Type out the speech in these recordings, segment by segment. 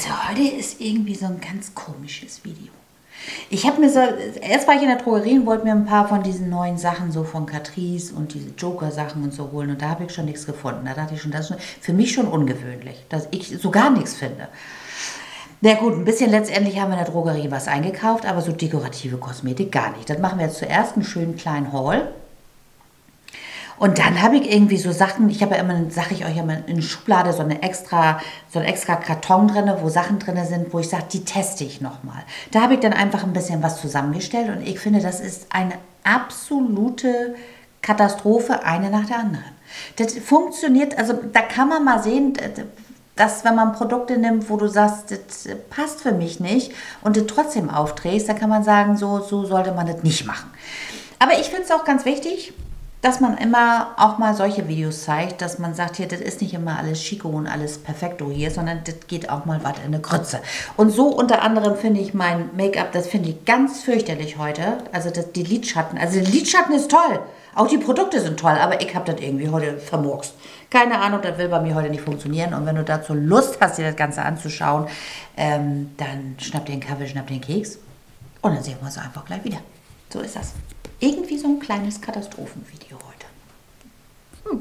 Also heute ist irgendwie so ein ganz komisches Video. Ich habe mir so, erst war ich in der Drogerie und wollte mir ein paar von diesen neuen Sachen so von Catrice und diese Joker-Sachen und so holen. Und da habe ich schon nichts gefunden. Da dachte ich schon, das ist für mich schon ungewöhnlich, dass ich so gar nichts finde. Na gut, ein bisschen letztendlich haben wir in der Drogerie was eingekauft, aber so dekorative Kosmetik gar nicht. Das machen wir jetzt zuerst einen schönen kleinen Haul. Und dann habe ich irgendwie so Sachen, ich habe ja immer, sage ich euch immer, in der Schublade so einen extra Karton drin, wo Sachen drin sind, wo ich sage, die teste ich nochmal. Da habe ich dann einfach ein bisschen was zusammengestellt und ich finde, das ist eine absolute Katastrophe, eine nach der anderen. Das funktioniert, also da kann man mal sehen, dass wenn man Produkte nimmt, wo du sagst, das passt für mich nicht und du trotzdem aufträgst, da kann man sagen, so sollte man das nicht machen. Aber ich finde es auch ganz wichtig, dass man immer auch mal solche Videos zeigt, dass man sagt, hier, das ist nicht immer alles Chico und alles Perfekto hier, sondern das geht auch mal was in eine Grütze. Und so unter anderem finde ich mein Make-up, das finde ich ganz fürchterlich heute. Also die Lidschatten, also der Lidschatten ist toll. Auch die Produkte sind toll, aber ich habe das irgendwie heute vermurkst. Keine Ahnung, das will bei mir heute nicht funktionieren. Und wenn du dazu Lust hast, dir das Ganze anzuschauen, dann schnapp dir einen Kaffee, schnapp dir einen Keks und dann sehen wir uns einfach gleich wieder. So ist das. Irgendwie so ein kleines Katastrophenvideo heute.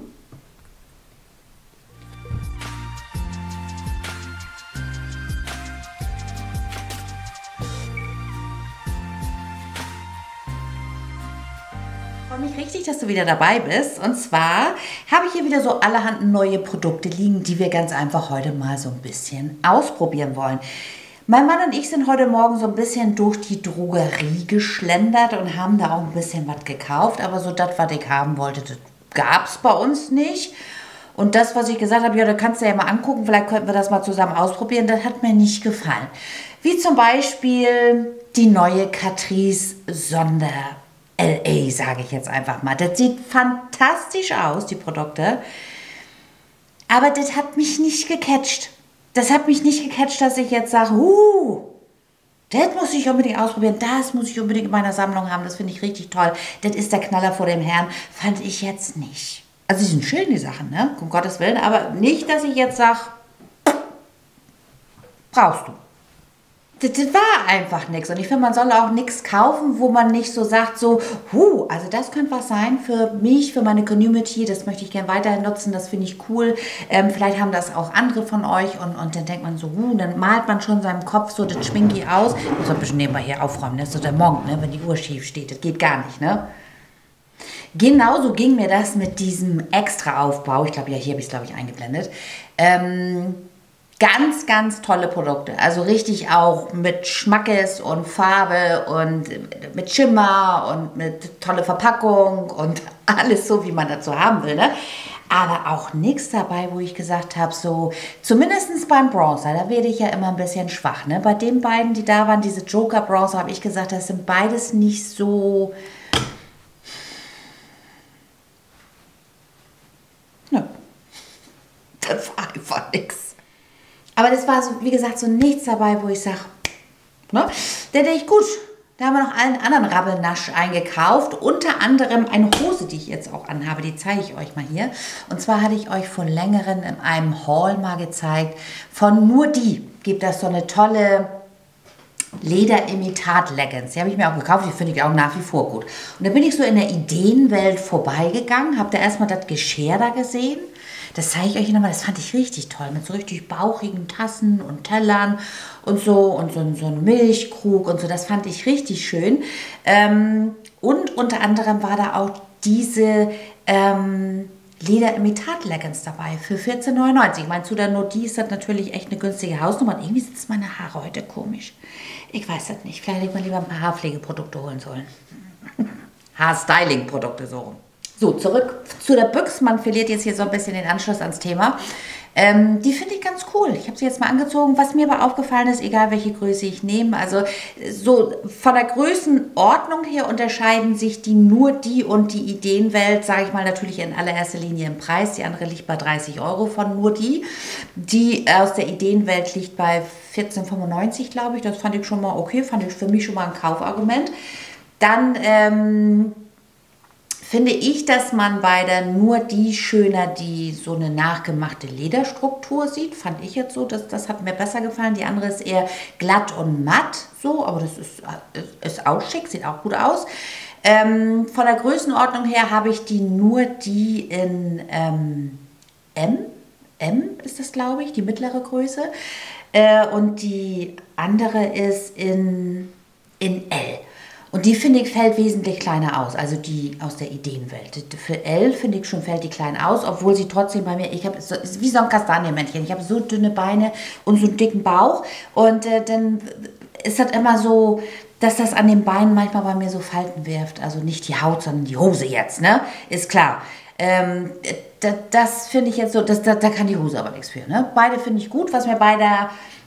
Ich freue mich richtig, dass du wieder dabei bist. Und zwar habe ich hier wieder so allerhand neue Produkte liegen, die wir ganz einfach heute mal so ein bisschen ausprobieren wollen. Mein Mann und ich sind heute Morgen so ein bisschen durch die Drogerie geschlendert und haben da auch ein bisschen was gekauft. Aber so das, was ich haben wollte, das gab es bei uns nicht. Und das, was ich gesagt habe, ja, da kannst du ja mal angucken, vielleicht könnten wir das mal zusammen ausprobieren, das hat mir nicht gefallen. Wie zum Beispiel die neue Catrice Sonder LA, sage ich jetzt einfach mal. Das sieht fantastisch aus, die Produkte. Aber das hat mich nicht gecatcht. Das hat mich nicht gecatcht, dass ich jetzt sage, das muss ich unbedingt ausprobieren, das muss ich unbedingt in meiner Sammlung haben, das finde ich richtig toll. Das ist der Knaller vor dem Herrn, fand ich jetzt nicht. Also die sind schön, die Sachen, ne? Um Gottes Willen, aber nicht, dass ich jetzt sage, brauchst du. Das war einfach nichts. Und ich finde, man soll auch nichts kaufen, wo man nicht so sagt, so, also das könnte was sein für mich, für meine Community, das möchte ich gerne weiterhin nutzen, das finde ich cool. Vielleicht haben das auch andere von euch und dann denkt man so, dann malt man schon in seinem Kopf so das Schminki aus. Ich muss ein bisschen nebenbei hier aufräumen, das ist so der Monk, ne, wenn die Uhr schief steht, das geht gar nicht, ne? Genauso ging mir das mit diesem Extra-Aufbau. Ich glaube, ja, hier habe ich es, glaube ich, eingeblendet. Ganz, ganz tolle Produkte. Also richtig auch mit Schmackes und Farbe und mit Schimmer und mit tolle Verpackung und alles so, wie man dazu haben will. Ne? Aber auch nichts dabei, wo ich gesagt habe, so, zumindest beim Bronzer, da werde ich ja immer ein bisschen schwach. Ne? Bei den beiden, die da waren, diese Joker Bronzer, habe ich gesagt, das sind beides nicht so... Nö. Das war einfach nichts. Aber das war so, wie gesagt, so nichts dabei, wo ich sage, ne? Da denke ich, gut, da haben wir noch allen anderen Rabbelnasch eingekauft. Unter anderem eine Hose, die ich jetzt auch anhabe, die zeige ich euch mal hier. Und zwar hatte ich euch vor längerem in einem Haul mal gezeigt, von Nur Die gibt es so eine tolle Leder-Imitat-Leggings. Die habe ich mir auch gekauft, die finde ich auch nach wie vor gut. Und da bin ich so in der Ideenwelt vorbeigegangen, habe da erstmal das Geschirr da gesehen. Das zeige ich euch nochmal, das fand ich richtig toll, mit so richtig bauchigen Tassen und Tellern und so ein Milchkrug und so, das fand ich richtig schön. Und unter anderem war da auch diese Leder-Imitat-Leggings dabei für 14,99 €. Ich meine, zu der Nodi ist das natürlich echt eine günstige Hausnummer und irgendwie sitzen meine Haare heute komisch. Ich weiß das nicht, vielleicht hätte ich mal lieber ein paar Haarpflegeprodukte holen sollen. Haarstyling-Produkte so rum. So, zurück zu der Büchse. Man verliert jetzt hier so ein bisschen den Anschluss ans Thema. Die finde ich ganz cool. Ich habe sie jetzt mal angezogen. Was mir aber aufgefallen ist, egal welche Größe ich nehme, also so von der Größenordnung her unterscheiden sich die Nur Die und die Ideenwelt, sage ich mal, natürlich in allererster Linie im Preis. Die andere liegt bei 30 € von Nur Die. Die aus der Ideenwelt liegt bei 14,95 €, glaube ich. Das fand ich schon mal okay, fand ich für mich schon mal ein Kaufargument. Dann finde ich, dass man bei der nur die schöner, die so eine nachgemachte Lederstruktur sieht. Fand ich jetzt so, das hat mir besser gefallen. Die andere ist eher glatt und matt, so, aber das ist auch schick, sieht auch gut aus. Von der Größenordnung her habe ich nur die in M ist das, glaube ich, die mittlere Größe. Und die andere ist in L. Und die, finde ich, fällt wesentlich kleiner aus, also die aus der Ideenwelt. Für L, finde ich schon, fällt die klein aus, obwohl sie trotzdem bei mir, ich habe, ist wie so ein Kastanienmännchen, ich habe so dünne Beine und so einen dicken Bauch und dann ist das immer so, dass das an den Beinen manchmal bei mir so Falten wirft, also nicht die Haut, sondern die Hose jetzt, ne, ist klar. Das finde ich jetzt so, da kann die Hose aber nichts für, ne. Beide finde ich gut, was mir bei der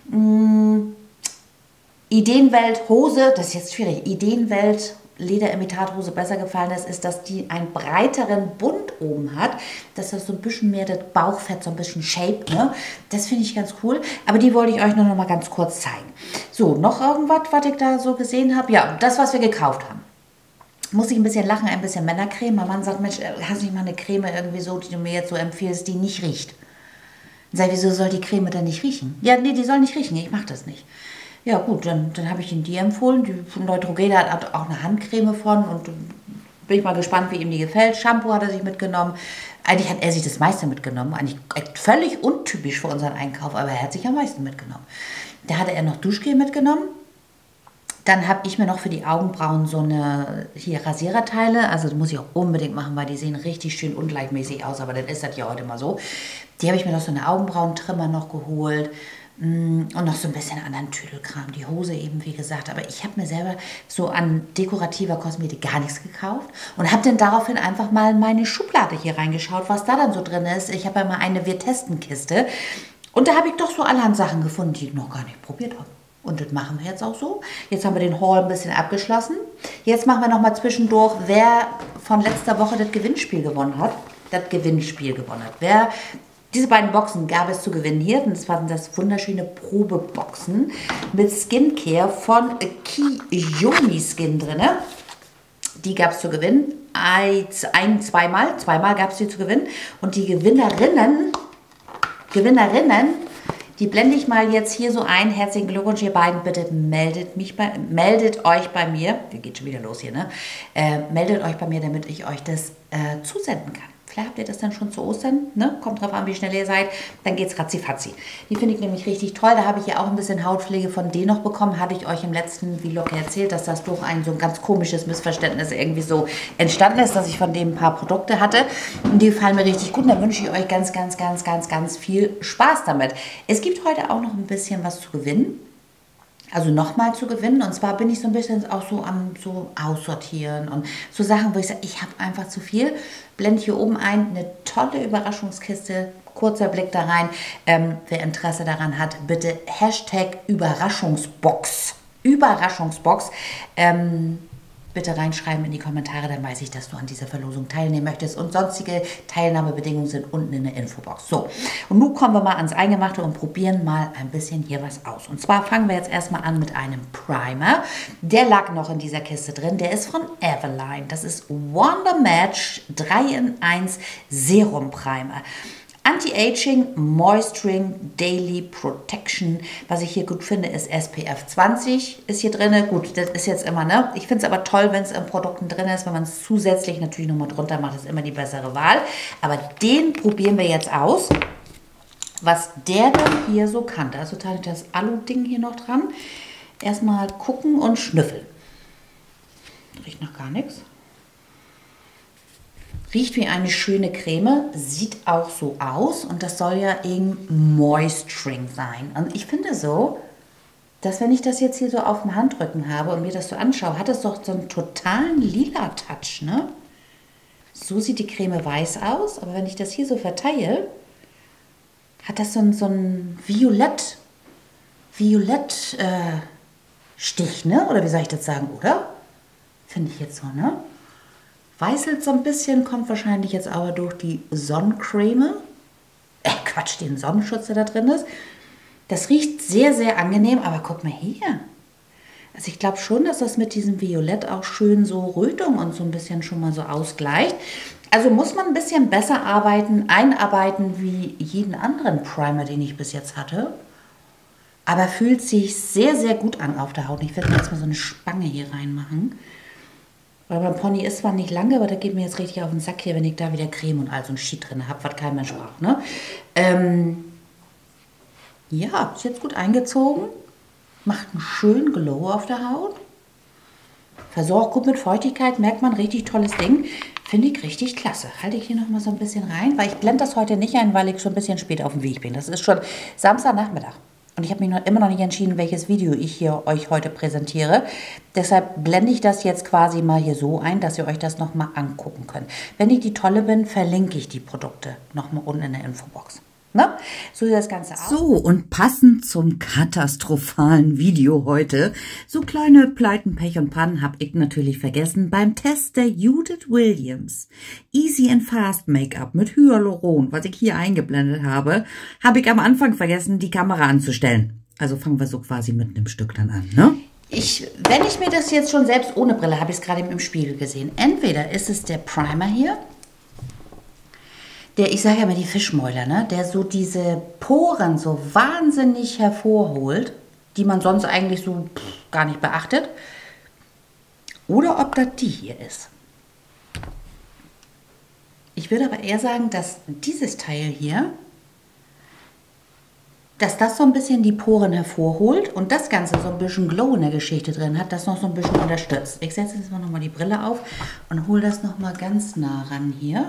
Ideenwelt Hose, das ist jetzt schwierig, Ideenwelt Lederimitathose besser gefallen ist, dass die einen breiteren Bund oben hat, dass das so ein bisschen mehr das Bauchfett so ein bisschen shaped, ne? Das finde ich ganz cool, aber die wollte ich euch nur noch mal ganz kurz zeigen. So, noch irgendwas, was ich da so gesehen habe? Ja, das, was wir gekauft haben. Muss ich ein bisschen lachen, ein bisschen Männercreme. Mein Mann sagt, Mensch, hast du nicht mal eine Creme irgendwie so, die du mir jetzt so empfiehlst, die nicht riecht? Sag, wieso soll die Creme dann nicht riechen? Ja, nee, die soll nicht riechen, ich mache das nicht. Ja gut, dann habe ich ihm die empfohlen. Die von Neutrogena hat auch eine Handcreme von und bin ich mal gespannt, wie ihm die gefällt. Shampoo hat er sich mitgenommen. Eigentlich hat er sich das meiste mitgenommen. Eigentlich völlig untypisch für unseren Einkauf, aber er hat sich am meisten mitgenommen. Da hatte er noch Duschgel mitgenommen. Dann habe ich mir noch für die Augenbrauen so eine hier Rasiererteile, also das muss ich auch unbedingt machen, weil die sehen richtig schön ungleichmäßig aus, aber dann ist das ja heute mal so. Die habe ich mir noch so eine Augenbrauentrimmer noch geholt. Und noch so ein bisschen anderen Tüdelkram, die Hose eben, wie gesagt. Aber ich habe mir selber so an dekorativer Kosmetik gar nichts gekauft und habe dann daraufhin einfach mal in meine Schublade hier reingeschaut, was da dann so drin ist. Ich habe ja mal eine Wir-testen-Kiste und da habe ich doch so allerhand Sachen gefunden, die ich noch gar nicht probiert habe. Und das machen wir jetzt auch so. Jetzt haben wir den Haul ein bisschen abgeschlossen. Jetzt machen wir noch mal zwischendurch, wer von letzter Woche das Gewinnspiel gewonnen hat. Wer diese beiden Boxen gab es zu gewinnen hier. Und das waren das wunderschöne Probeboxen mit Skincare von Kiyomi Skin drin. Die gab es zu gewinnen. Zweimal gab es die zu gewinnen. Und die Gewinnerinnen, die blende ich mal jetzt hier so ein. Herzlichen Glückwunsch, ihr beiden. Bitte meldet euch bei mir. Geht schon wieder los hier, ne? Meldet euch bei mir, damit ich euch das zusenden kann. Vielleicht habt ihr das dann schon zu Ostern, ne? Kommt drauf an, wie schnell ihr seid. Dann geht's ratzifatzi. Die finde ich nämlich richtig toll. Da habe ich ja auch ein bisschen Hautpflege von denen noch bekommen. Hatte ich euch im letzten Vlog erzählt, dass das durch so ein ganz komisches Missverständnis irgendwie so entstanden ist, dass ich von dem ein paar Produkte hatte. Und die gefallen mir richtig gut. Und dann wünsche ich euch ganz viel Spaß damit. Es gibt heute auch noch ein bisschen was zu gewinnen. Also nochmal zu gewinnen. Und zwar bin ich so ein bisschen auch so am so aussortieren und so Sachen, wo ich sage, ich habe einfach zu viel. Blende hier oben ein, eine tolle Überraschungskiste. Kurzer Blick da rein. Wer Interesse daran hat, bitte Hashtag Überraschungsbox. Überraschungsbox. Bitte reinschreiben in die Kommentare, dann weiß ich, dass du an dieser Verlosung teilnehmen möchtest. Und sonstige Teilnahmebedingungen sind unten in der Infobox. So, und nun kommen wir mal ans Eingemachte und probieren mal ein bisschen hier was aus. Und zwar fangen wir jetzt erstmal an mit einem Primer. Der lag noch in dieser Kiste drin. Der ist von Eveline. Das ist Wonder Match 3-in-1 Serum Primer. Anti-Aging, Moisturing, Daily Protection. Was ich hier gut finde, ist SPF 20 ist hier drin. Gut, das ist jetzt immer, ne? Ich finde es aber toll, wenn es in Produkten drin ist. Wenn man es zusätzlich natürlich nochmal drunter macht, ist immer die bessere Wahl. Aber den probieren wir jetzt aus, was der dann hier so kann. Da ist total das Alu-Ding hier noch dran. Erstmal gucken und schnüffeln. Riecht noch gar nichts. Riecht wie eine schöne Creme, sieht auch so aus und das soll ja irgendein Moisturing sein. Und ich finde so, dass wenn ich das jetzt hier so auf dem Handrücken habe und mir das so anschaue, hat es doch so einen totalen lila Touch, ne? So sieht die Creme weiß aus, aber wenn ich das hier so verteile, hat das so ein Stich, ne? Oder wie soll ich das sagen, oder? Finde ich jetzt so, ne? Weißelt so ein bisschen, kommt wahrscheinlich jetzt aber durch die Sonnencreme. Quatsch, den Sonnenschutz, der da drin ist. Das riecht sehr, sehr angenehm, aber guck mal hier. Also ich glaube schon, dass das mit diesem Violett auch schön so Rötung und so ein bisschen schon mal so ausgleicht. Also muss man ein bisschen besser einarbeiten wie jeden anderen Primer, den ich bis jetzt hatte. Aber fühlt sich sehr, sehr gut an auf der Haut. Ich werde mir jetzt mal so eine Spange hier reinmachen. Weil mein Pony ist zwar nicht lange, aber da geht mir jetzt richtig auf den Sack hier, wenn ich da wieder Creme und all so ein Shit drin habe, was kein Mensch braucht. Ne? Ja, ist jetzt gut eingezogen. Macht einen schönen Glow auf der Haut. Versorgt gut mit Feuchtigkeit, merkt man, richtig tolles Ding. Finde ich richtig klasse. Halte ich hier noch mal so ein bisschen rein, weil ich blende das heute nicht ein, weil ich schon ein bisschen spät auf dem Weg bin. Das ist schon Samstagnachmittag. Und ich habe mich immer noch nicht entschieden, welches Video ich hier euch heute präsentiere. Deshalb blende ich das jetzt quasi mal hier so ein, dass ihr euch das noch mal angucken könnt. Wenn ich die Tolle bin, verlinke ich die Produkte noch mal unten in der Infobox. Ne? So sieht das Ganze aus. So, und passend zum katastrophalen Video heute, so kleine Pleiten, Pech und Pannen habe ich natürlich vergessen beim Test der Judith Williams Easy and Fast Make-up mit Hyaluron, was ich hier eingeblendet habe ich am Anfang vergessen, die Kamera anzustellen. Also fangen wir so quasi mit einem Stück dann an, ne? Wenn ich mir das jetzt schon selbst ohne Brille, habe ich es gerade im Spiegel gesehen. Entweder ist es der Primer hier, ich sage ja mal die Fischmäuler, ne? Der so diese Poren so wahnsinnig hervorholt, die man sonst eigentlich so gar nicht beachtet. Oder ob das die hier ist. Ich würde aber eher sagen, dass dieses Teil hier, dass das so ein bisschen die Poren hervorholt und das Ganze so ein bisschen Glow in der Geschichte drin hat, das noch so ein bisschen unterstützt. Ich setze jetzt mal nochmal die Brille auf und hole das nochmal ganz nah ran hier.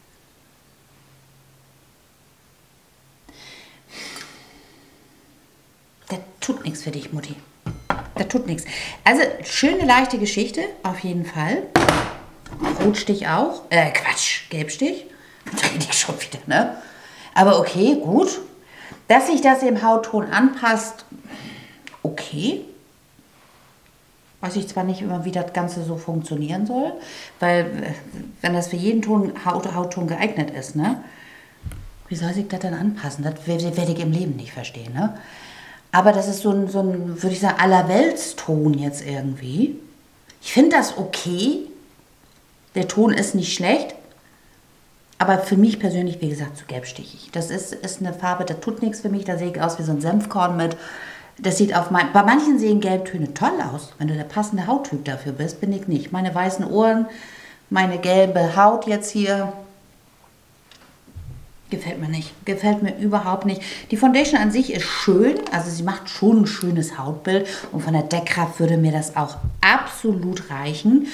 Das tut nichts für dich, Mutti. Das tut nichts. Also, schöne, leichte Geschichte, auf jeden Fall. Rotstich auch. Quatsch, Gelbstich. Da bin ich schon wieder, ne? Aber okay, gut. Dass sich das im Hautton anpasst, okay. Weiß ich zwar nicht immer, wie das Ganze so funktionieren soll, weil, wenn das für jeden Hautton geeignet ist, ne? Wie soll sich das dann anpassen? Das werde ich im Leben nicht verstehen, ne? Aber das ist so ein, würde ich sagen, Allerweltston jetzt irgendwie. Ich finde das okay. Der Ton ist nicht schlecht. Aber für mich persönlich, wie gesagt, zu gelbstichig. Das ist eine Farbe, das tut nichts für mich. Da sehe ich aus wie so ein Senfkorn mit. Das sieht bei manchen sehen Gelbtöne toll aus. Wenn du der passende Hauttyp dafür bist, bin ich nicht. Meine weißen Ohren, meine gelbe Haut jetzt hier. Gefällt mir nicht. Gefällt mir überhaupt nicht. Die Foundation an sich ist schön. Also sie macht schon ein schönes Hautbild. Und von der Deckkraft würde mir das auch absolut reichen.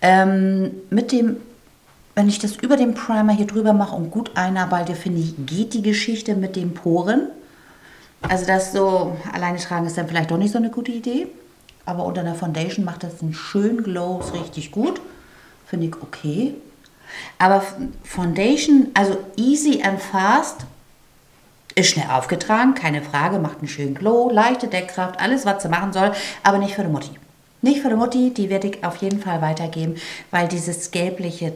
Wenn ich das über den Primer hier drüber mache und gut einarbeite, finde ich, geht die Geschichte mit den Poren. Also das so alleine tragen ist dann vielleicht doch nicht so eine gute Idee. Aber unter der Foundation macht das einen schönen Glow. Ist richtig gut. Finde ich okay. Aber Foundation, also Easy and Fast, ist schnell aufgetragen, keine Frage, macht einen schönen Glow, leichte Deckkraft, alles, was sie machen soll, aber nicht für die Mutti. Nicht für die Mutti, die werde ich auf jeden Fall weitergeben, weil dieses Gelbliche,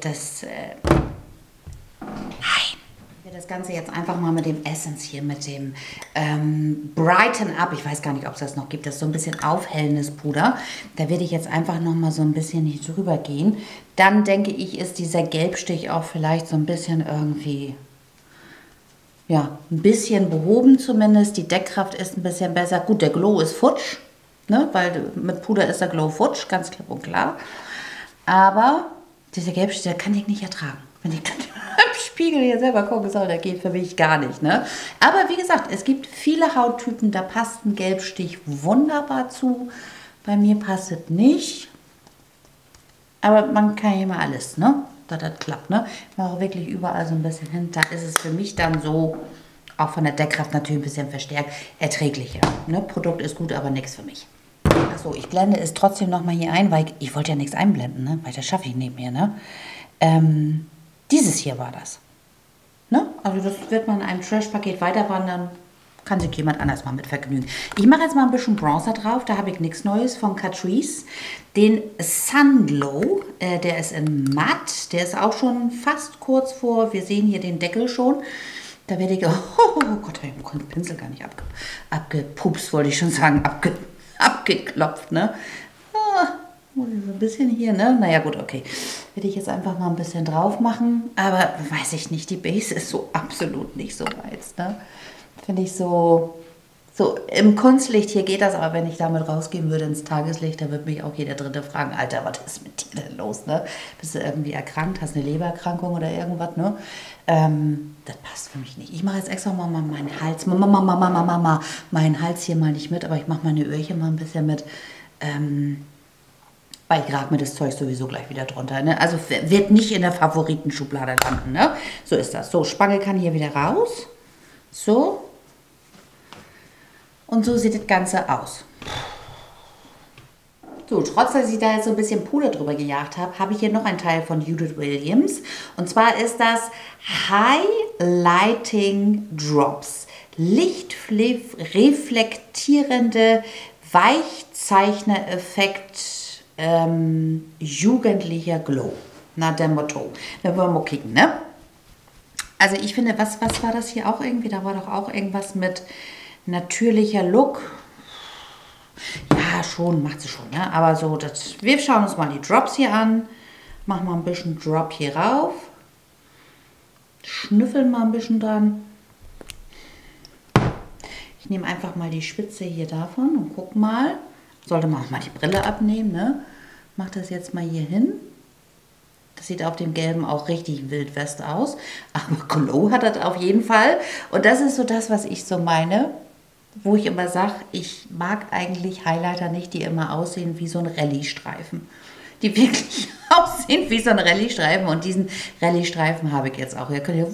nein. Ich werde das Ganze jetzt einfach mal mit dem Essence hier, mit dem Brighten Up, ich weiß gar nicht, ob es das noch gibt, das ist so ein bisschen aufhellendes Puder. Da werde ich jetzt einfach noch mal so ein bisschen hier drüber gehen. Dann denke ich, ist dieser Gelbstich auch vielleicht so ein bisschen irgendwie, ja, ein bisschen behoben zumindest. Die Deckkraft ist ein bisschen besser. Gut, der Glow ist futsch, ne? Weil mit Puder ist der Glow futsch, ganz klipp und klar. Aber dieser Gelbstich, der kann ich nicht ertragen. Wenn ich dann im Spiegel hier selber gucken soll, der geht für mich gar nicht, ne? Aber wie gesagt, es gibt viele Hauttypen, da passt ein Gelbstich wunderbar zu. Bei mir passt es nicht. Aber man kann ja immer alles, ne? Dass das klappt, ne? Ich mache wirklich überall so ein bisschen hin. Da ist es für mich dann so, auch von der Deckkraft natürlich ein bisschen verstärkt, erträglicher. Ne? Produkt ist gut, aber nichts für mich. Achso, ich blende es trotzdem nochmal hier ein, weil ich wollte ja nichts einblenden, ne? Weil das schaffe ich nicht mehr, ne? Dieses hier war das. Ne? Also das wird man in einem Trash-Paket weiterwandern. Kann sich jemand anders mal mit vergnügen. Ich mache jetzt mal ein bisschen Bronzer drauf. Da habe ich nichts Neues von Catrice. Den Sun Glow. Der ist in matt. Der ist auch schon fast kurz vor. Wir sehen hier den Deckel schon. Da werde ich... Oh Gott, ich konnte den Pinsel gar nicht abgepupst, wollte ich schon sagen. Abgeklopft, ne? Muss ich so ein bisschen hier, ne? Naja, gut, okay. Werde ich jetzt einfach mal ein bisschen drauf machen. Aber weiß ich nicht, die Base ist so absolut nicht so meins, ne? Finde ich so im Kunstlicht hier geht das, aber wenn ich damit rausgehen würde ins Tageslicht, da würde mich auch jeder Dritte fragen, Alter, was ist mit dir denn los, ne? Bist du irgendwie erkrankt, hast eine Lebererkrankung oder irgendwas, ne? Das passt für mich nicht. Ich mache jetzt extra mal meinen Hals, meinen Hals hier mal nicht mit, aber ich mache meine Öhrchen mal ein bisschen mit, weil ich rag mir das Zeug sowieso gleich wieder drunter, ne? Also wird nicht in der Favoritenschublade landen, ne? So ist das. So, Spange kann hier wieder raus. So. Und so sieht das Ganze aus. So, trotz dass ich da jetzt so ein bisschen Puder drüber gejagt habe, habe ich hier noch einen Teil von Judith Williams. Und zwar ist das Highlighting Drops. Lichtreflektierende Weichzeichner-Effekt jugendlicher Glow. Na, der Motto. Da wollen wir mal kicken, ne? Also ich finde, was war das hier auch irgendwie? Da war doch auch irgendwas mit natürlicher Look. Ja, schon, macht sie schon, ne? Aber so, wir schauen uns mal die Drops hier an. Machen mal ein bisschen Drop hier rauf. Schnüffeln mal ein bisschen dran. Ich nehme einfach mal die Spitze hier davon und guck mal. Sollte man auch mal die Brille abnehmen, ne? Mach das jetzt mal hier hin. Das sieht auf dem Gelben auch richtig Wildwest aus. Aber Glow hat das auf jeden Fall. Und das ist so das, was ich so meine. Wo ich immer sage, ich mag eigentlich Highlighter nicht, die immer aussehen wie so ein Rallye-Streifen. Die wirklich aussehen wie so ein Rallye-Streifen. Und diesen Rallye-Streifen habe ich jetzt auch. Ihr könnt hier...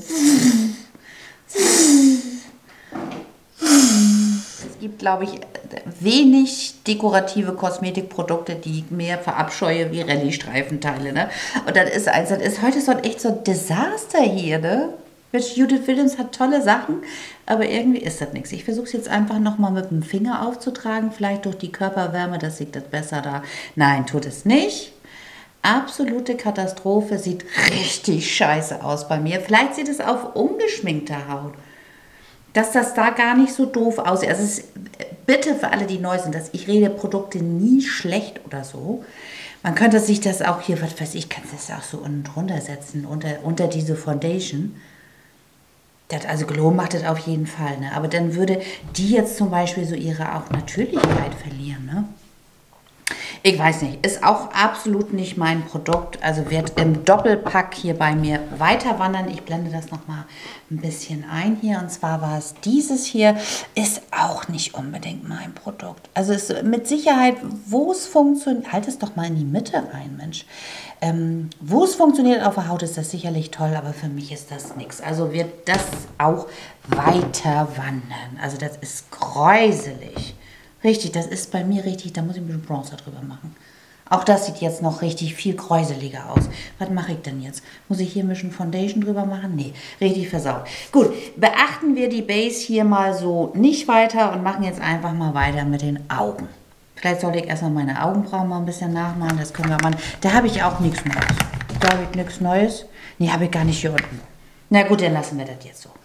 Es gibt, glaube ich, wenig dekorative Kosmetikprodukte, die ich mehr verabscheue wie Rallye-Streifenteile. Ne? Und das ist heute so echt so ein Desaster hier, ne? Judith Williams hat tolle Sachen, aber irgendwie ist das nichts. Ich versuche es jetzt einfach nochmal mit dem Finger aufzutragen, vielleicht durch die Körperwärme, das sieht das besser da. Nein, tut es nicht. Absolute Katastrophe, sieht richtig scheiße aus bei mir. Vielleicht sieht es auf ungeschminkter Haut, dass das da gar nicht so doof aussieht. Also es ist, bitte für alle, die neu sind, dass ich rede Produkte nie schlecht oder so. Man könnte sich das auch hier, was weiß ich, kann das auch so unten drunter setzen, unter diese Foundation. Also Glow macht das auf jeden Fall, ne? Aber dann würde die jetzt zum Beispiel so ihre auch Natürlichkeit verlieren, ne? Ich weiß nicht, ist auch absolut nicht mein Produkt, also wird im Doppelpack hier bei mir weiter wandern. Ich blende das nochmal ein bisschen ein hier, und zwar war es dieses hier, ist auch nicht unbedingt mein Produkt. Also ist mit Sicherheit, wo es funktioniert, halt es doch mal in die Mitte rein, Mensch. Wo es funktioniert auf der Haut, ist das sicherlich toll, aber für mich ist das nichts. Also wird das auch weiter wandern. Also das ist gräuselig. Richtig, das ist bei mir richtig, da muss ich ein bisschen Bronzer drüber machen. Auch das sieht jetzt noch richtig viel gräuseliger aus. Was mache ich denn jetzt? Muss ich hier ein bisschen Foundation drüber machen? Nee, richtig versaut. Gut, beachten wir die Base hier mal so nicht weiter und machen jetzt einfach mal weiter mit den Augen. Vielleicht sollte ich erstmal meine Augenbrauen mal ein bisschen nachmachen. Das können wir machen. Da habe ich auch nichts Neues. Da habe ich nichts Neues. Nee, habe ich gar nicht hier unten. Na gut, dann lassen wir das jetzt so.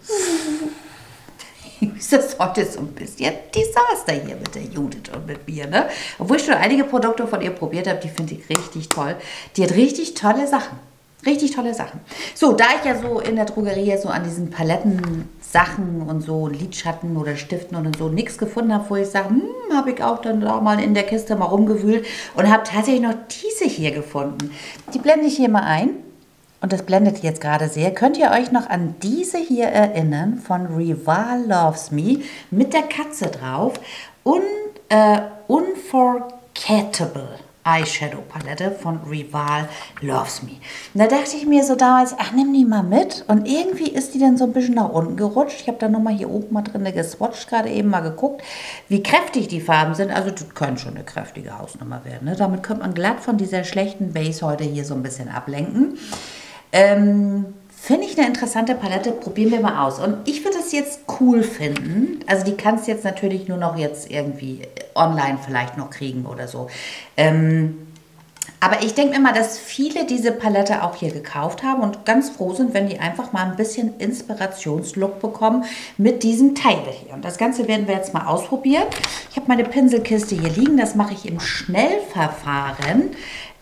Ist das heute so ein bisschen Desaster hier mit der Judith und mit mir, ne? Obwohl ich schon einige Produkte von ihr probiert habe, die finde ich richtig toll. Die hat richtig tolle Sachen. Richtig tolle Sachen. So, da ich ja so in der Drogerie so an diesen Palettensachen und so Lidschatten oder Stiften und so nichts gefunden habe, wo ich sage, habe ich auch dann da mal in der Kiste mal rumgewühlt und habe tatsächlich noch diese hier gefunden. Die blende ich hier mal ein. Und das blendet jetzt gerade sehr. Könnt ihr euch noch an diese hier erinnern von Rival Loves Me mit der Katze drauf und Unforgettable Eyeshadow Palette von Rival Loves Me. Und da dachte ich mir so damals, ach, nimm die mal mit. Und irgendwie ist die dann so ein bisschen nach unten gerutscht. Ich habe da nochmal hier oben mal drin geswatcht, gerade eben mal geguckt, wie kräftig die Farben sind. Also das können schon eine kräftige Hausnummer werden. Ne? Damit könnte man glatt von dieser schlechten Base heute hier so ein bisschen ablenken. Finde ich eine interessante Palette, probieren wir mal aus. Und ich würde das jetzt cool finden. Also die kannst du jetzt natürlich nur noch jetzt irgendwie online vielleicht noch kriegen oder so. Aber ich denke immer, dass viele diese Palette auch hier gekauft haben und ganz froh sind, wenn die einfach mal ein bisschen Inspirationslook bekommen mit diesem Teil hier. Und das Ganze werden wir jetzt mal ausprobieren. Ich habe meine Pinselkiste hier liegen, das mache ich im Schnellverfahren.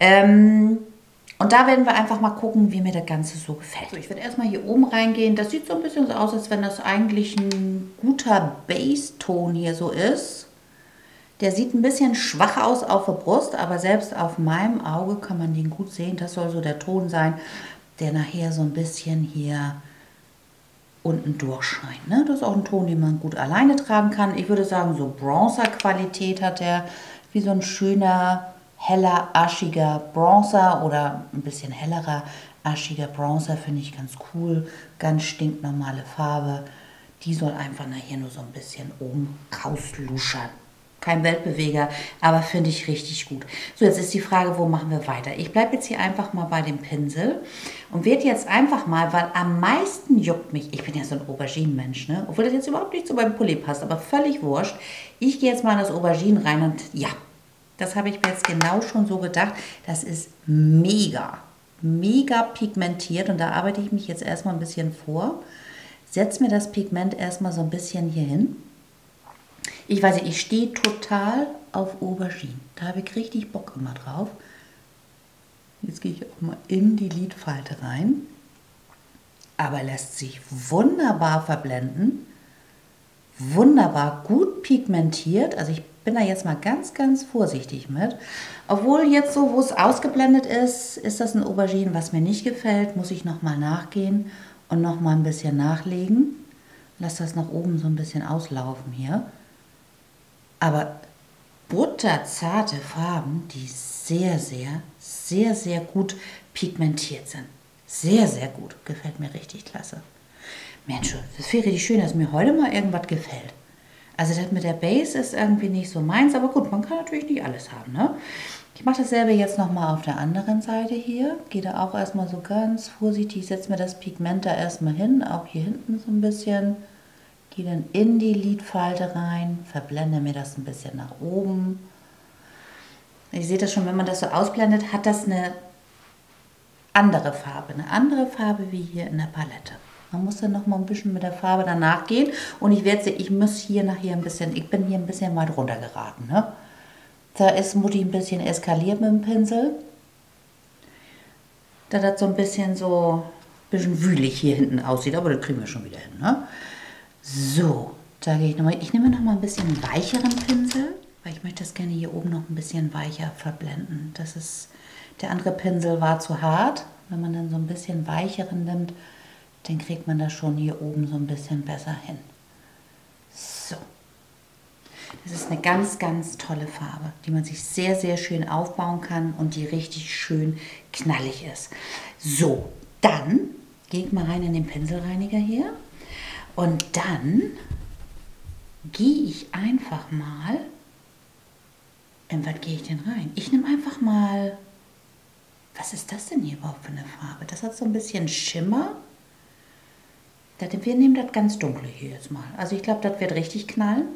Und da werden wir einfach mal gucken, wie mir das Ganze so gefällt. So, ich werde erstmal hier oben reingehen. Das sieht so ein bisschen so aus, als wenn das eigentlich ein guter Basston hier so ist. Der sieht ein bisschen schwach aus auf der Brust, aber selbst auf meinem Auge kann man den gut sehen. Das soll so der Ton sein, der nachher so ein bisschen hier unten durchscheint. Ne? Das ist auch ein Ton, den man gut alleine tragen kann. Ich würde sagen, so Bronzer-Qualität hat er, wie so ein schöner, heller, aschiger Bronzer oder ein bisschen hellerer, aschiger Bronzer, finde ich ganz cool. Ganz stinknormale Farbe. Die soll einfach nachher nur so ein bisschen oben rausluschern. Kein Weltbeweger, aber finde ich richtig gut. So, jetzt ist die Frage, wo machen wir weiter? Ich bleibe jetzt hier einfach mal bei dem Pinsel und werde jetzt einfach mal, weil am meisten juckt mich, ich bin ja so ein Auberginen-Mensch, ne? Obwohl das jetzt überhaupt nicht zu meinem Pulli passt, aber völlig wurscht. Ich gehe jetzt mal in das Aubergine rein und ja, das habe ich mir jetzt genau schon so gedacht. Das ist mega, mega pigmentiert und da arbeite ich mich jetzt erstmal ein bisschen vor. Setze mir das Pigment erstmal so ein bisschen hier hin. Ich weiß nicht, ich stehe total auf Aubergine. Da habe ich richtig Bock immer drauf. Jetzt gehe ich auch mal in die Lidfalte rein. Aber lässt sich wunderbar verblenden. Wunderbar gut pigmentiert. Also ich bin da jetzt mal ganz, ganz vorsichtig mit. Obwohl jetzt so, wo es ausgeblendet ist, ist das ein Aubergine, was mir nicht gefällt. Muss ich nochmal nachgehen und nochmal ein bisschen nachlegen. Lass das nach oben so ein bisschen auslaufen hier. Aber butterzarte Farben, die sehr, sehr, sehr, sehr gut pigmentiert sind. Sehr, sehr gut. Gefällt mir richtig klasse. Mensch, das wäre richtig schön, dass mir heute mal irgendwas gefällt. Also das mit der Base ist irgendwie nicht so meins, aber gut, man kann natürlich nicht alles haben, ne? Ich mache dasselbe jetzt nochmal auf der anderen Seite hier. Gehe da auch erstmal so ganz vorsichtig, setze mir das Pigment da erstmal hin, auch hier hinten so ein bisschen. Gehe dann in die Lidfalte rein, verblende mir das ein bisschen nach oben. Ihr seht das schon, wenn man das so ausblendet, hat das eine andere Farbe wie hier in der Palette. Man muss dann noch mal ein bisschen mit der Farbe danach gehen und ich werde sehen, ich muss hier nachher ein bisschen, ich bin hier ein bisschen weit runter geraten. Ne? Da ist Mutti ein bisschen eskaliert mit dem Pinsel. Da das so ein bisschen wühlig hier hinten aussieht, aber das kriegen wir schon wieder hin. Ne? So, da gehe ich nochmal. Ich nehme nochmal ein bisschen weicheren Pinsel, weil ich möchte das gerne hier oben noch ein bisschen weicher verblenden. Der andere Pinsel war zu hart. Wenn man dann so ein bisschen weicheren nimmt, dann kriegt man das schon hier oben so ein bisschen besser hin. So. Das ist eine ganz, ganz tolle Farbe, die man sich sehr, sehr schön aufbauen kann und die richtig schön knallig ist. So, dann gehe ich mal rein in den Pinselreiniger hier. Und dann gehe ich einfach mal, in was gehe ich denn rein? Ich nehme einfach mal, was ist das denn hier überhaupt für eine Farbe? Das hat so ein bisschen Schimmer. Wir nehmen das ganz dunkle hier jetzt mal. Also ich glaube, das wird richtig knallen.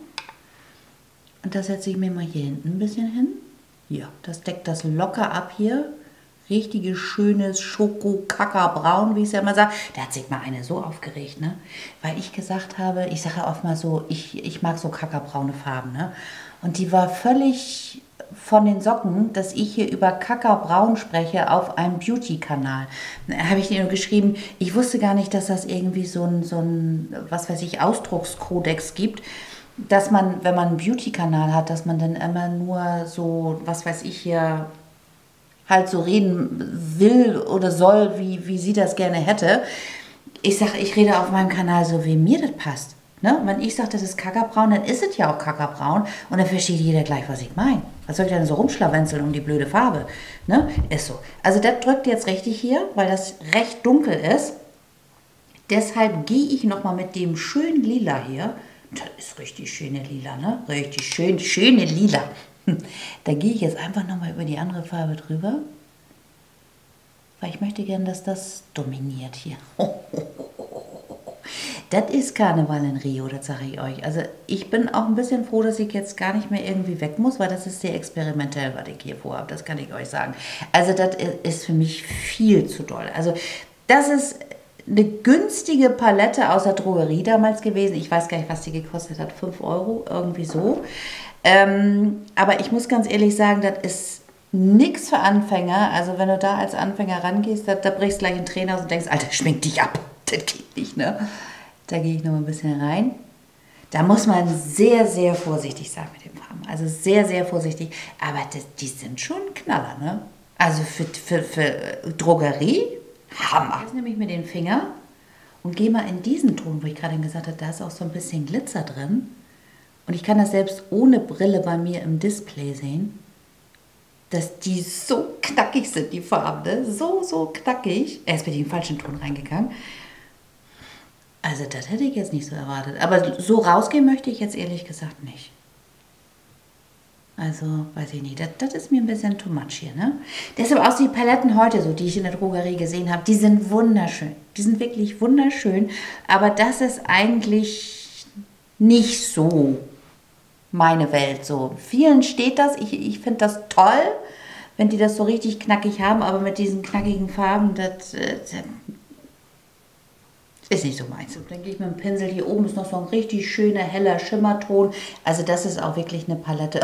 Und das setze ich mir mal hier hinten ein bisschen hin. Ja, das deckt das locker ab hier. Richtiges, schönes Schoko-Kaka-Braun, wie ich es ja immer sage. Da hat sich mal eine so aufgeregt, ne? Weil ich gesagt habe, ich sage ja oft mal so, ich mag so kakabraune Farben, ne? Und die war völlig von den Socken, dass ich hier über Kakabraun spreche auf einem Beauty-Kanal. Da habe ich dir nur geschrieben, ich wusste gar nicht, dass das irgendwie so ein was weiß ich, Ausdruckskodex gibt, dass man, wenn man einen Beauty-Kanal hat, dass man dann immer nur so, was weiß ich hier, halt so reden will oder soll, wie sie das gerne hätte. Ich sage, ich rede auf meinem Kanal so, wie mir das passt. Ne? Wenn ich sage, das ist Kakabraun, dann ist es ja auch Kakabraun und dann versteht jeder gleich, was ich meine. Was soll ich denn so rumschlawenzeln um die blöde Farbe? Ne? Ist so. Also das drückt jetzt richtig hier, weil das recht dunkel ist. Deshalb gehe ich nochmal mit dem schönen Lila hier. Das ist richtig schöne Lila, ne? Richtig schöne Lila. Da gehe ich jetzt einfach nochmal über die andere Farbe drüber, weil ich möchte gerne, dass das dominiert hier. Das ist Karneval in Rio, das sage ich euch. Also ich bin auch ein bisschen froh, dass ich jetzt gar nicht mehr irgendwie weg muss, weil das ist sehr experimentell, was ich hier vorhabe. Das kann ich euch sagen. Also das ist für mich viel zu doll. Also das ist eine günstige Palette aus der Drogerie damals gewesen. Ich weiß gar nicht, was die gekostet hat. 5 Euro, irgendwie so. Aber ich muss ganz ehrlich sagen, das ist nichts für Anfänger. Also wenn du da als Anfänger rangehst, da brichst du gleich einen Tränen aus und denkst, Alter, schmink dich ab. Das geht nicht, ne? Da gehe ich noch mal ein bisschen rein. Da muss man sehr, sehr vorsichtig sein mit den Farben. Also sehr, sehr vorsichtig. Aber die sind schon Knaller, ne? Also für Drogerie, Hammer. Jetzt nehme ich mir den Finger und gehe mal in diesen Ton, wo ich gerade gesagt habe, da ist auch so ein bisschen Glitzer drin. Und ich kann das selbst ohne Brille bei mir im Display sehen, dass die so knackig sind, die Farben, ne? So knackig. Erst bin ich in den falschen Ton reingegangen. Also das hätte ich jetzt nicht so erwartet. Aber so rausgehen möchte ich jetzt ehrlich gesagt nicht. Also, weiß ich nicht, das ist mir ein bisschen too much hier, ne? Deshalb auch die Paletten heute so, die ich in der Drogerie gesehen habe, die sind wunderschön. Die sind wirklich wunderschön. Aber das ist eigentlich nicht so meine Welt so. Vielen steht das. Ich finde das toll, wenn die das so richtig knackig haben. Aber mit diesen knackigen Farben, das ist nicht so meins. Dann gehe ich mit dem Pinsel, hier oben ist noch so ein richtig schöner, heller Schimmerton. Also das ist auch wirklich eine Palette.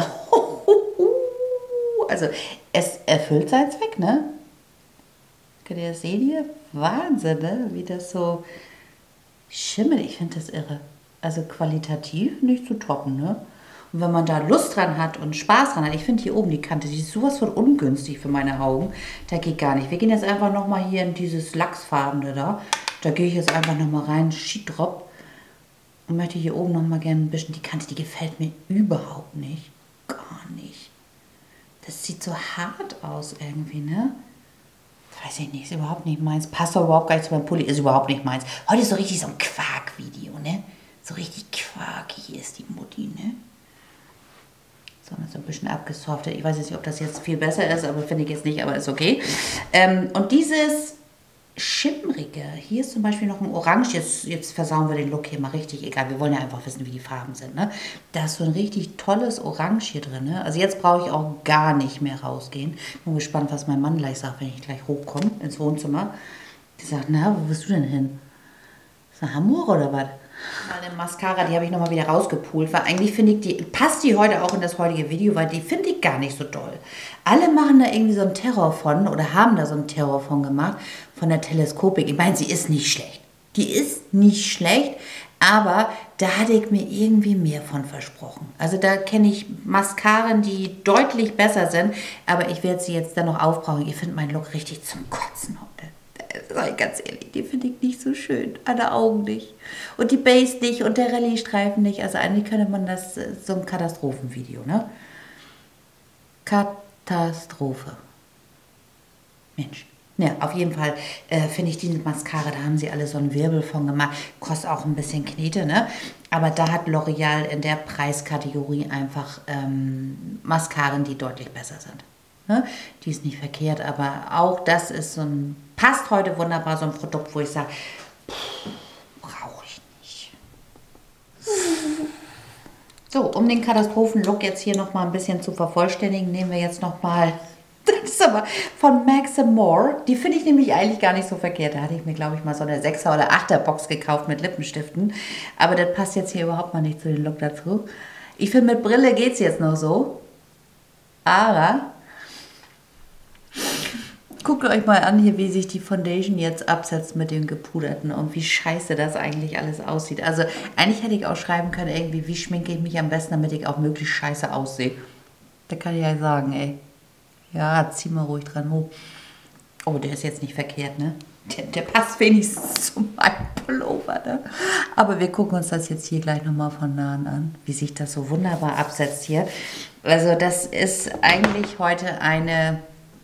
Also es erfüllt seinen Zweck, ne? Könnt ihr das sehen hier? Wahnsinn, ne? Wie das so schimmert. Ich finde das irre. Also qualitativ nicht zu toppen, ne? Und wenn man da Lust dran hat und Spaß dran hat, ich finde hier oben die Kante, die ist sowas von ungünstig für meine Augen. Da geht gar nicht. Wir gehen jetzt einfach nochmal hier in dieses Lachsfarbene da. Da gehe ich jetzt einfach nochmal rein, Sheet-Drop. Und möchte hier oben nochmal gerne ein bisschen die Kante, die gefällt mir überhaupt nicht. Gar nicht. Das sieht so hart aus irgendwie, ne? Weiß ich nicht, ist überhaupt nicht meins. Passt doch überhaupt gar nicht zu meinem Pulli, ist überhaupt nicht meins. Heute ist so richtig so ein Quark-Video, ne? So richtig quakig ist die Mutti, ne? So, das ist ein bisschen abgesoftet. Ich weiß jetzt nicht, ob das jetzt viel besser ist, aber finde ich jetzt nicht, aber ist okay. Und dieses Schimmrige, hier ist zum Beispiel noch ein Orange, jetzt versauen wir den Look hier mal richtig, egal, wir wollen ja einfach wissen, wie die Farben sind, ne? Da ist so ein richtig tolles Orange hier drin, ne? Also jetzt brauche ich auch gar nicht mehr rausgehen. Bin gespannt, was mein Mann gleich sagt, wenn ich gleich hochkomme ins Wohnzimmer. Die sagt, na, wo bist du denn hin? Ist das Hamburg oder was? Meine Mascara, die habe ich nochmal wieder rausgepult, weil eigentlich finde ich, passt die heute auch in das heutige Video, weil die finde ich gar nicht so doll. Alle machen da irgendwie so einen Terror von oder haben da so einen Terror von gemacht, von der Teleskopik. Ich meine, sie ist nicht schlecht. Die ist nicht schlecht, aber da hatte ich mir irgendwie mehr von versprochen. Also da kenne ich Mascaren, die deutlich besser sind, aber ich werde sie jetzt dann noch aufbrauchen. Ihr findet meinen Look richtig zum Kotzen heute. Sag ich ganz ehrlich, die finde ich nicht so schön. An der Augen nicht. Und die Base nicht und der Rallye-Streifen nicht. Also eigentlich könnte man das so ein Katastrophenvideo, ne? Katastrophe. Mensch. Ja, auf jeden Fall finde ich diese Mascara, da haben sie alle so einen Wirbel von gemacht. Kostet auch ein bisschen Knete, ne? Aber da hat L'Oreal in der Preiskategorie einfach Mascaren, die deutlich besser sind. Ne? Die ist nicht verkehrt, aber auch das ist so ein, passt heute wunderbar, so ein Produkt, wo ich sage, brauche ich nicht. So, um den Katastrophen-Look jetzt hier nochmal ein bisschen zu vervollständigen, nehmen wir jetzt nochmal, das ist aber von Max More. Die finde ich nämlich eigentlich gar nicht so verkehrt. Da hatte ich mir, glaube ich, mal so eine 6er oder 8er Box gekauft mit Lippenstiften. Aber das passt jetzt hier überhaupt mal nicht zu dem Look dazu. Ich finde, mit Brille geht es jetzt noch so. Aber guckt euch mal an hier, wie sich die Foundation jetzt absetzt mit dem gepuderten und wie scheiße das eigentlich alles aussieht. Also eigentlich hätte ich auch schreiben können, irgendwie, wie schminke ich mich am besten, damit ich auch möglichst scheiße aussehe. Da kann ich ja sagen, ey. Ja, zieh mal ruhig dran hoch. Oh, der ist jetzt nicht verkehrt, ne? Der passt wenigstens zu meinem Pullover, ne? Aber wir gucken uns das jetzt hier gleich nochmal von nahen an, wie sich das so wunderbar absetzt hier. Also das ist eigentlich heute eine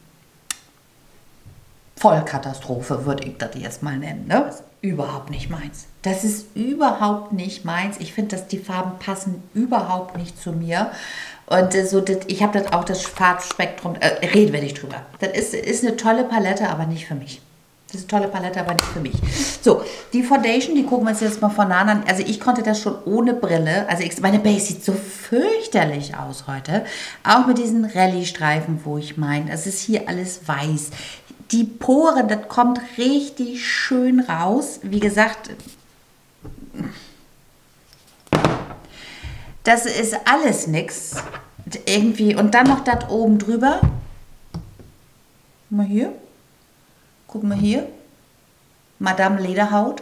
Vollkatastrophe, würde ich das jetzt mal nennen, ne? Das ist überhaupt nicht meins. Das ist überhaupt nicht meins. Ich finde, dass die Farben passen überhaupt nicht zu mir. Und ich habe das auch das Farbspektrum, reden wir nicht drüber. Das ist eine tolle Palette, aber nicht für mich. Diese tolle Palette, aber nicht für mich. So, die Foundation, die gucken wir uns jetzt mal von nah an. Also ich konnte das schon ohne Brille. Also meine Base sieht so fürchterlich aus heute. Auch mit diesen Rallye-Streifen, wo ich meine, es ist hier alles weiß. Die Poren, das kommt richtig schön raus. Wie gesagt, das ist alles nix. Irgendwie. Und dann noch das oben drüber. Mal hier. Guck mal hier. Madame Lederhaut.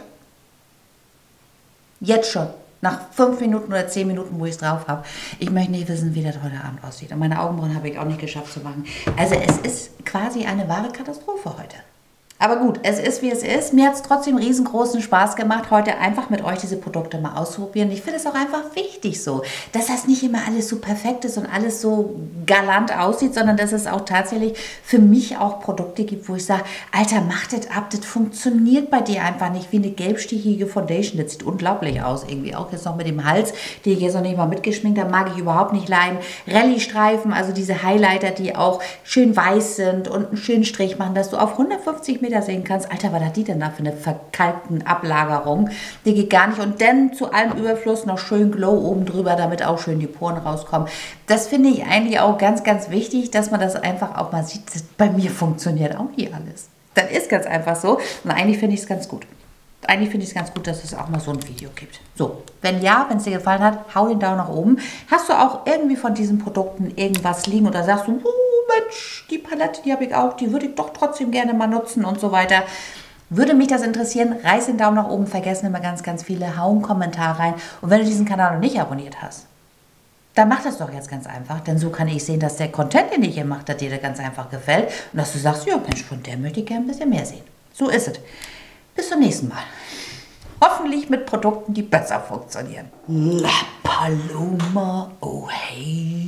Jetzt schon. Nach 5 Minuten oder 10 Minuten, wo ich es drauf habe. Ich möchte nicht wissen, wie das heute Abend aussieht. Und meine Augenbrauen habe ich auch nicht geschafft zu machen. Also es ist quasi eine wahre Katastrophe heute. Aber gut, es ist wie es ist. Mir hat es trotzdem riesengroßen Spaß gemacht, heute einfach mit euch diese Produkte mal auszuprobieren. Ich finde es auch einfach wichtig so, dass das nicht immer alles so perfekt ist und alles so galant aussieht, sondern dass es auch tatsächlich für mich auch Produkte gibt, wo ich sage, Alter, mach das ab, das funktioniert bei dir einfach nicht wie eine gelbstichige Foundation. Das sieht unglaublich aus irgendwie. Auch jetzt noch mit dem Hals, den ich jetzt noch nicht mal mitgeschminkt habe, mag ich überhaupt nicht leiden. Rallye-Streifen, also diese Highlighter, die auch schön weiß sind und einen schönen Strich machen, dass du auf 150 Meter sehen kannst, Alter, was hat die denn da für eine verkalkten Ablagerung? Die geht gar nicht. Und dann zu allem Überfluss noch schön Glow oben drüber, damit auch schön die Poren rauskommen. Das finde ich eigentlich auch ganz, ganz wichtig, dass man das einfach auch mal sieht. Bei mir funktioniert auch hier alles. Das ist ganz einfach so. Und eigentlich finde ich es ganz gut. Eigentlich finde ich es ganz gut, dass es auch mal so ein Video gibt. So, wenn ja, wenn es dir gefallen hat, hau den Daumen nach oben. Hast du auch irgendwie von diesen Produkten irgendwas liegen oder sagst du, Mensch, die Palette, die habe ich auch, die würde ich doch trotzdem gerne mal nutzen und so weiter. Würde mich das interessieren, reiß den Daumen nach oben, vergessen immer ganz, ganz viele, hau einen Kommentar rein. Und wenn du diesen Kanal noch nicht abonniert hast, dann mach das doch jetzt ganz einfach, denn so kann ich sehen, dass der Content, den ich hier mache, dass dir der ganz einfach gefällt und dass du sagst, ja Mensch, von der möchte ich gerne ein bisschen mehr sehen. So ist es. Bis zum nächsten Mal. Hoffentlich mit Produkten, die besser funktionieren. La Paloma, oh hey.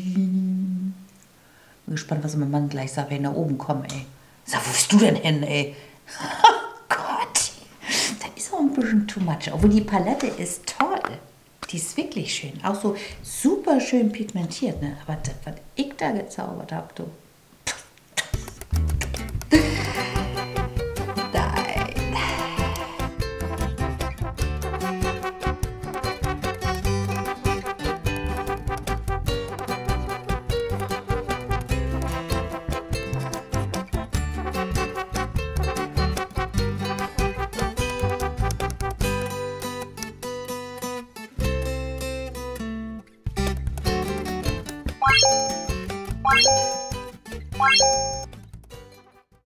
Bin gespannt, was mein Mann gleich sagt, wenn ich nach oben komme, ey. Sag, wo bist du denn hin, ey? Oh Gott. Das ist auch ein bisschen too much. Obwohl die Palette ist toll. Die ist wirklich schön. Auch so super schön pigmentiert, ne? Aber das, was ich da gezaubert habe, du. Nein.